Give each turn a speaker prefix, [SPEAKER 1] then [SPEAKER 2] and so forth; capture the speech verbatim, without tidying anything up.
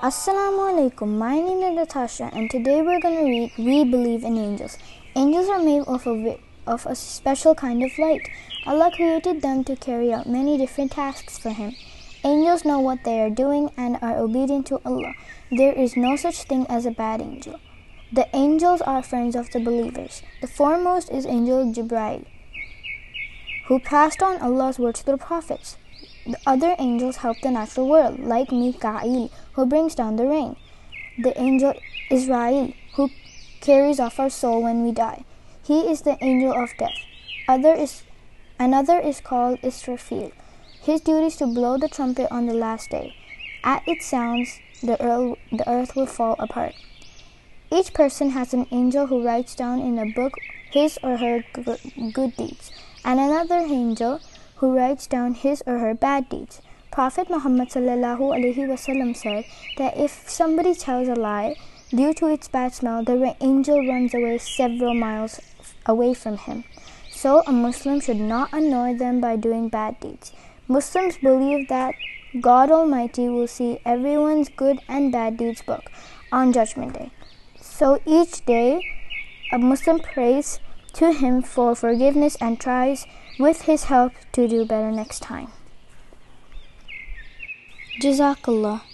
[SPEAKER 1] Assalamu alaikum. My name is Natasha, and today we're going to read We Believe in Angels. Angels are made of a, of a special kind of light. Allah created them to carry out many different tasks for Him. Angels know what they are doing and are obedient to Allah. There is no such thing as a bad angel. The angels are friends of the believers. The foremost is Angel Jibreel, who passed on Allah's word to the prophets. The other angels help the natural world, like Mika'il, who brings down the rain. The angel Israel, who carries off our soul when we die. He is the angel of death. Other is, another is called Israfil. His duty is to blow the trumpet on the last day. At its sounds, the earth, the earth will fall apart. Each person has an angel who writes down in a book his or her good deeds, and another angel who writes down his or her bad deeds. Prophet Muhammad sallallahu alaihi wasallam said that if somebody tells a lie due to its bad smell, the angel runs away several miles away from him. So a Muslim should not annoy them by doing bad deeds. Muslims believe that God Almighty will see everyone's good and bad deeds book on Judgment Day. So each day, a Muslim prays to Him for forgiveness and tries with His help to do better next time. Jazakallah.